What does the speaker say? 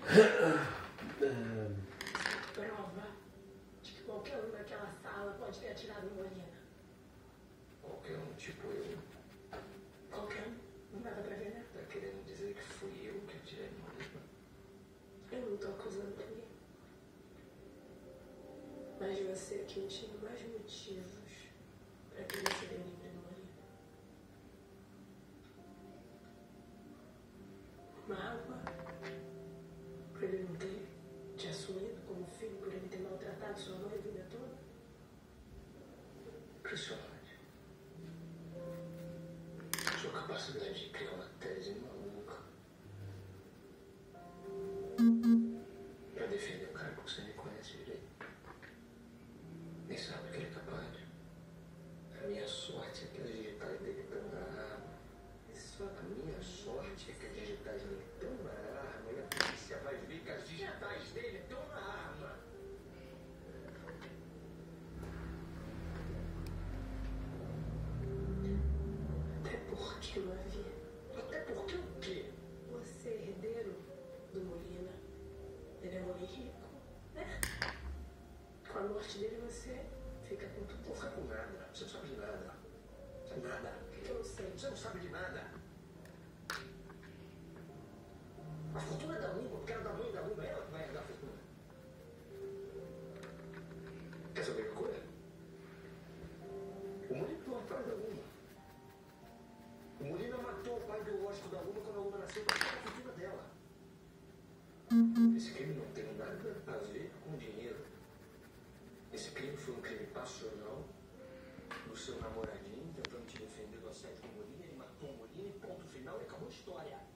Prova de que qualquer um naquela sala pode ter atirado em Molina. Qualquer um, tipo eu. Qualquer um? Não dá pra ver, né? Tá querendo dizer que fui eu que atirei em Molina? Eu não tô acusando ninguém. Mas você que tinha mais motivos pra querer se ver livre no Molina. Uma arma pra ele não ter te assumido como filho por ele ter maltratado sua mãe a vida toda. Impressionante. Sua capacidade de criar uma tese maluca pra defender um cara que você nem conhece direito. Nem sabe o que ele é capaz. A minha sorte é que as digitais dele estão na arma. A minha sorte é que as digitais dele estão na arma e a polícia vai ver que as digitais dele estão na arma. Até porque não havia. Até porque o quê? Você é herdeiro do Molina. Ele é um homem rico, né? Com a morte dele você fica com Não tudo. fica com nada. Você não sabe de nada. Sabe nada. Eu não sei. Você não sabe de nada. A fortuna é da Uma, porque era da mãe da Uma, ela que vai herdar a fortuna. Quer saber uma coisa? O Molina não é pai da Uma. O Molina matou o pai biológico da Uma quando a Uma nasceu para tirar a fortuna dela. Esse crime não tem nada a ver com dinheiro. Esse crime foi um crime passional do seu namoradinho tentando te defender do assédio com o Molina. Ele matou o Molina e ponto final e acabou a história.